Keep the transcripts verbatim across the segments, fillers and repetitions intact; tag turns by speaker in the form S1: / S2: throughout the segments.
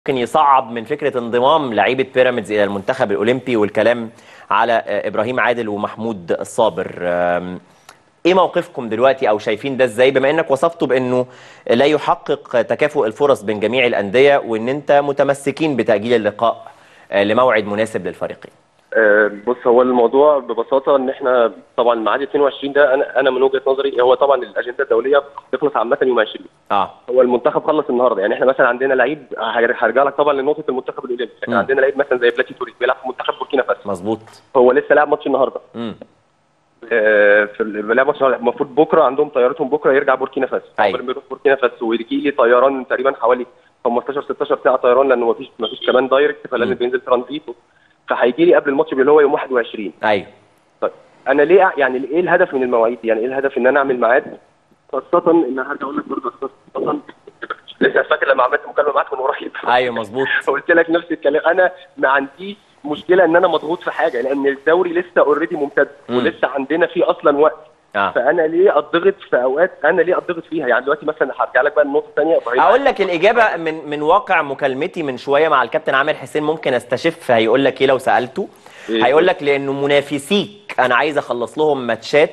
S1: ممكن يصعب من فكرة انضمام لعيبة بيراميدز إلى المنتخب الأولمبي، والكلام على إبراهيم عادل ومحمود الصابر. إيه موقفكم دلوقتي أو شايفين ده إزاي، بما إنك وصفته بأنه لا يحقق تكافؤ الفرص بين جميع الأندية، وإن أنت متمسكين بتأجيل اللقاء لموعد مناسب للفريقين؟
S2: بص، هو الموضوع ببساطه ان احنا طبعا ميعاد اتنين وعشرين ده انا انا من وجهه نظري هو طبعا الاجنده الدوليه بتخلص عامه يوم عشرين.
S1: اه
S2: هو المنتخب خلص النهارده، يعني احنا مثلا عندنا لعيب، هرجع لك طبعا لنقطه المنتخب الاولمبي. احنا عندنا لعيب مثلا زي بلاتي توريس بيلعب في منتخب بوركينا فاسو.
S1: مظبوط.
S2: هو لسه لاعب ماتش النهارده.
S1: امم
S2: آه في لعب ماتش المفروض بكره، عندهم طيارتهم بكره يرجع بوركينا فاسو.
S1: أيوة.
S2: قبل ما يروح بوركينا فاسو ويجي لي طيران تقريبا حوالي خمستاشر ستاشر ساعه طيران، لانه مفيش مفيش كمان دايركت، فلازم بينزل ترانزيت. فهيجي لي قبل الماتش اللي هو يوم واحد وعشرين.
S1: ايوه.
S2: طيب انا ليه يعني ايه الهدف من المواعيد؟ يعني ايه الهدف ان انا اعمل ميعاد؟ خاصه ان هرجع اقول لك برضه خاصه لسه فاكر لما عملت مكالمه معاك من قريب.
S1: ايوه مظبوط.
S2: قلت لك نفس الكلام. انا ما عنديش مشكله ان انا مضغوط في حاجه، لان الدوري لسه اوريدي ممتد ولسه عندنا فيه اصلا وقت. آه. فانا ليه اضغط في اوقات انا ليه اضغط فيها؟ يعني دلوقتي مثلا هرجع لك بقى النقطه الثانيه.
S1: اقول لك الاجابه من من واقع مكالمتي من شويه مع الكابتن عامر حسين، ممكن استشف هيقول لك ايه لو سالته. إيه؟ هيقول لك لانه منافسيك انا عايز اخلص لهم ماتشات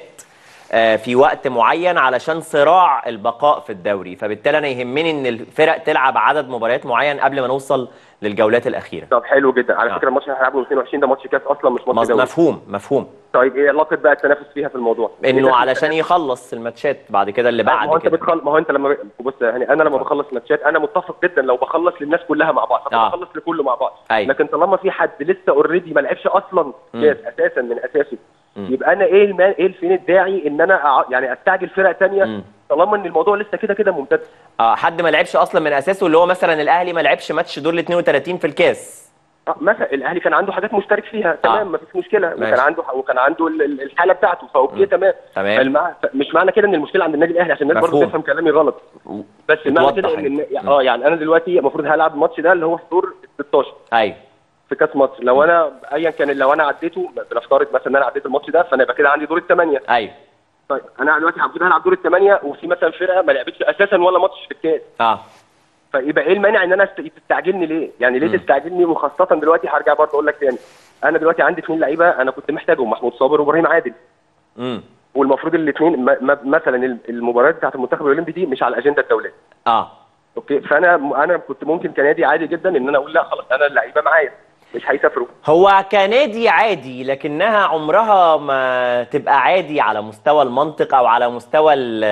S1: في وقت معين علشان صراع البقاء في الدوري، فبالتالي انا يهمني ان الفرق تلعب عدد مباريات معين قبل ما نوصل للجولات الاخيره.
S2: طب حلو جدا. على آه. فكره الماتش اللي هنلعبه اتنين وعشرين ده ماتش كاس اصلا، مش ماتش دوري.
S1: مفهوم مفهوم.
S2: طيب ايه علاقه بقى التنافس فيها في الموضوع؟
S1: انه علشان يخلص الماتشات بعد كده اللي بعد
S2: ما هو انت
S1: كده.
S2: بتخل... ما هو انت لما بص يعني انا لما بخلص ماتشات انا متفق جدا لو بخلص للناس كلها مع بعض، آه. بخلص لكله مع بعض. أي. لكن طالما في حد لسه اوريدي ما لعبش اصلا كاس اساسا من اساسه، يبقى انا ايه الما... ايه فين الداعي ان انا أع... يعني استعجل فرق ثانيه طالما ان الموضوع لسه كده كده ممتد.
S1: اه حد ما لعبش اصلا من اساسه، اللي هو مثلا الاهلي ما لعبش ماتش دور ال اتنين وتلاتين في الكاس.
S2: اه مثلا الاهلي كان عنده حاجات مشترك فيها، تمام. آه. ما فيش مشكله. ماشي. وكان عنده وكان عنده الحاله بتاعته، فاوكي تمام.
S1: تمام.
S2: فالمع... مش معنى كده ان المشكله عند النادي الاهلي، عشان الناس برضه تفهم كلامي غلط. بس معنى كده ان اه يعني انا دلوقتي المفروض هلعب الماتش ده اللي هو في دور ستاشر.
S1: ايوه.
S2: في كاس مصر. لو انا ايا كان لو انا عديته، بنفترض مثلا ان انا عديت الماتش ده، فانا يبقى كده عندي دور الثمانيه.
S1: ايوه.
S2: طيب انا دلوقتي المفروض هلعب دور الثمانيه، وفي مثلا فرقه ما لعبتش اساسا ولا ماتش في الكاس. اه فيبقى ايه المانع ان انا تستعجلني ليه؟ يعني ليه م. تستعجلني؟ وخاصه دلوقتي هرجع برضه اقول لك تاني، انا دلوقتي عندي اثنين لعيبه انا كنت محتاجهم، محمود صابر وابراهيم عادل. امم والمفروض الاثنين مثلا المباريات بتاعت المنتخب الاولمبي دي مش على الاجنده الدوليه. اه اوكي. فانا انا كنت ممكن كنادي عادي جدا ان انا اقول لا خلاص انا اللعيبه معايا مش هيسافروا.
S1: هو كنادي عادي، لكنها عمرها ما تبقى عادي على مستوى المنطق او على مستوى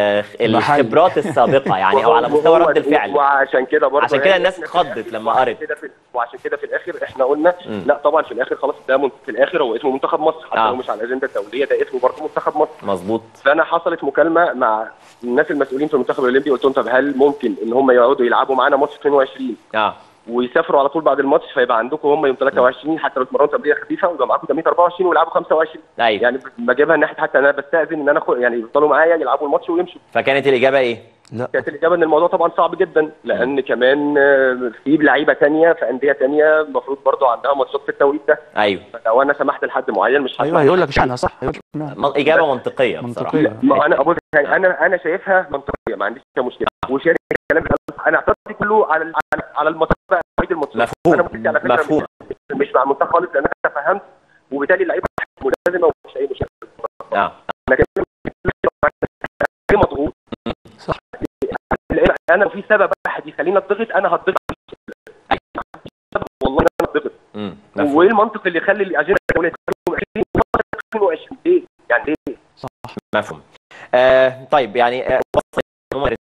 S1: الخبرات السابقه، يعني او على مستوى رد الفعل.
S2: وعشان كده برضه
S1: عشان كده الناس اتخضت لما قرت.
S2: وعشان كده في الاخر احنا قلنا م. لا طبعا في الاخر خلاص ده في الاخر هو اسمه منتخب مصر، حتى آه. لو مش على الاجنده الدوليه ده اسمه برضه منتخب مصر.
S1: مظبوط.
S2: فانا حصلت مكالمه مع الناس المسؤولين في المنتخب الاولمبي، قلت لهم طب هل ممكن ان هم يقعدوا يلعبوا معانا ماتش اتنين وعشرين اه ويسافروا على طول بعد الماتش، فيبقى عندكم هم يوم تلاتة وعشرين حتى لو اتمرنوا تمرينه خفيفه، ويبقى معاكم تمرين اربعة وعشرين ويلعبوا خمسة وعشرين.
S1: أيوة.
S2: يعني بجيبها ناحيه حتى انا بستاذن ان انا خ... يعني يفضلوا معايا يلعبوا الماتش ويمشوا.
S1: فكانت الاجابه ايه؟
S2: لا كانت الاجابه ان الموضوع طبعا صعب جدا، لان م. كمان في لعيبه ثانيه في انديه ثانيه المفروض برضه عندها ماتشات في التوقيت ده.
S1: ايوه.
S2: فلو انا سمحت لحد معين مش
S3: ايوه هيقول لك اشمعنى صح.
S1: اجابه منطقيه بصراحه.
S2: ما انا ابص يعني انا انا شايفها منطقيه، ما عنديش مشكله، وشارك الكلام انا اعتقد كله على على الماتشات بقى الماتشات.
S1: مفهوم.
S2: انا على فكره مفهوم. مش, مش مع المنتخب خالص، لان انا فهمت وبالتالي اللعيبه ملتزمه ومش اي مشكله. اه لكن مضغوط صح. انا في سبب واحد يخليني اضغط، انا هضغط والله انا هضغط. وايه المنطق اللي يخلي الاجنده الدوليه اتنين وعشرين ليه؟ يعني ليه؟
S1: صح مفهوم. آه طيب يعني آه